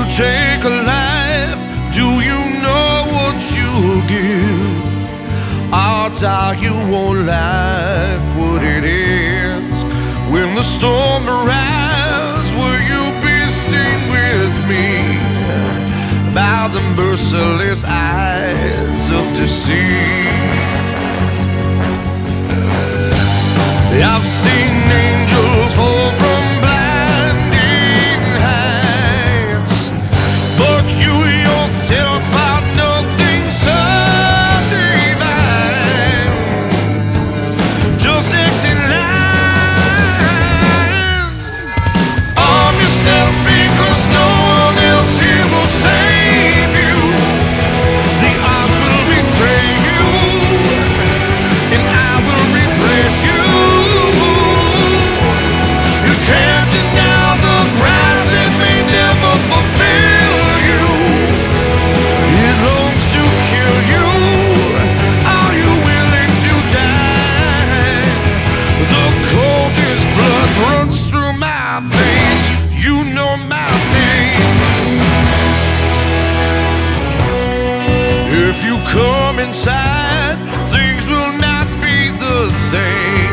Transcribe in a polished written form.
take a life, do you know what you'll give? Odds are you won't like what it is. When the storm arrives, will you be seen with me by the merciless eyes of deceit? I've seen angels fall from blinding heights, but you yourself are nothing so divine. Just next in line, arm yourself because no one else here will save you. The odds will betray you, and I will replace you. You can't deny the prize that may never fulfill you. It longs to kill you. Are you willing to die? The coldest blood runs through my veins. You know my name. If you come inside, things will not be the same.